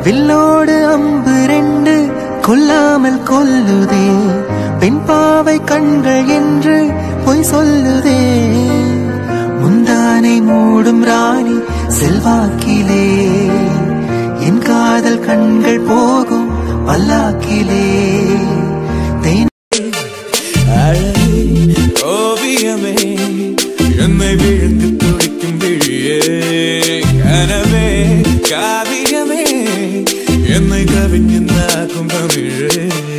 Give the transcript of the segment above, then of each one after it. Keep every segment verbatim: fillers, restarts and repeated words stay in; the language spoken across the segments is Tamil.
வில்லோடு அம்பு ரெண்டு கொல்லாமல் கொல்லுதே, பெண் பாவை கண்கள் என்று பொய் சொல்லுதே. முந்தானை மூடும் ராணி செல்வாக்கிலே, என் காதல் கண்கள் போகும் பல்லாக்கிலே. ஓவியமே என்னை விழுந்து துடிக்கும் விழியே, கனவே காவியமே என்னை கவிஞனாக்கும் தமிழே.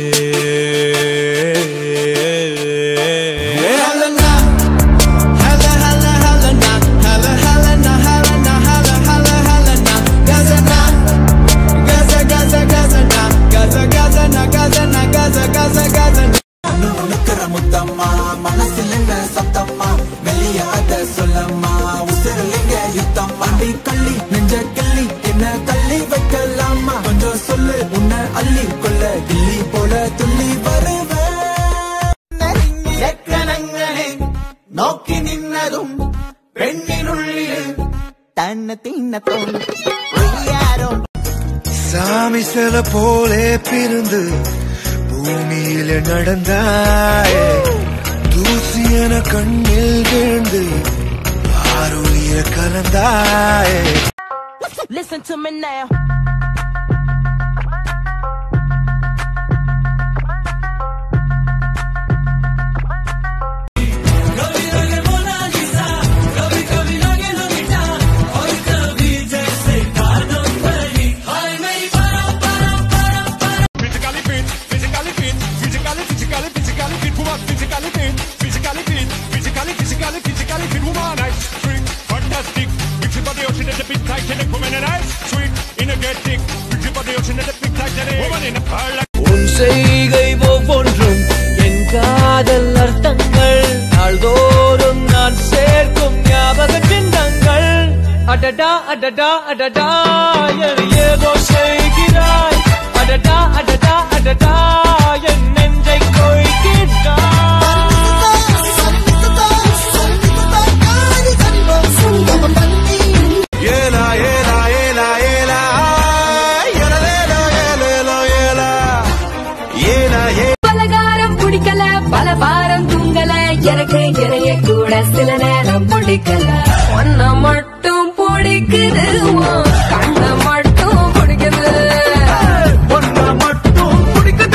முத்தம்மா மனசில் சத்தம்மா வெளியாத சொல்லம்மா உசிரலிங்க யுத்தம்மா அடி கள்ளி நெஞ்ச கள்ளி என்ன கள்ளி வைக்கலாமா கொஞ்சம் சொல்லு உன்னை அள்ளி கொள்ள கிள்ளி போல துள்ளி வருவேன். நோக்கி நின்னதும் பெண்ணினுள்ளில் தன்ன தின்னத்தோம் சாமி சில போலே பிறந்து பூமியில நடந்தாயே, தூசியன கண்ணில் விழுந்து ஆருயிர கலந்தாயே. Listen to me now. உன் செய்கை ஒவ்வொன்றும் என் காதல் அர்த்தங்கள், நாள்தோறும் நான் சேர்க்கும் ஞாபக சின்னங்கள். அடடா அடடா அடடா ஏதோ செய்கிறாய், அடடா அடடா அடடா என் நெஞ்சை கொய்கின்றாய். ஏலா ஏலா ஏலா ஏலா பலகாரம் பிடிக்கல, பலபாரம் தூங்கல, எனக்கு இறைய கூட சில நேரம் பிடிக்கல. ஒன்ன மட்டும் பிடிக்குது, கண்ண மட்டும் பிடிக்குது. ஒன்ன மட்டும் பிடிக்குது.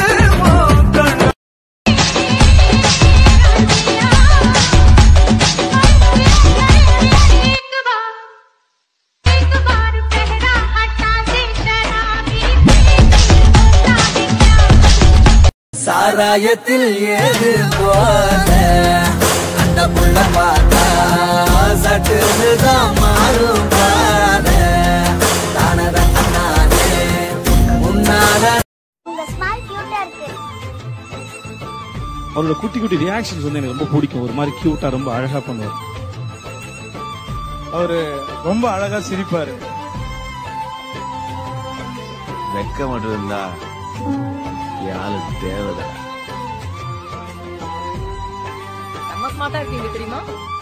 சாராயத்தில் ஏது போல அந்த புள்ள பார்த்தா சட்டுதான் மாறும் பாத தானத நானே உன்னால. அவரோட குட்டி குட்டி ரியாக்ஷன்ஸ் வந்து எனக்கு ரொம்ப பிடிக்கும். ஒரு மாதிரி கியூட்டா ரொம்ப அழகா பண்ணுவார். அவரு ரொம்ப அழகா சிரிப்பாரு. வெக்க மட்டும் இருந்தா ஆளு தேவைதான். நம்ம ஸ்மார்ட்டா இருக்கீங்க தெரியுமா?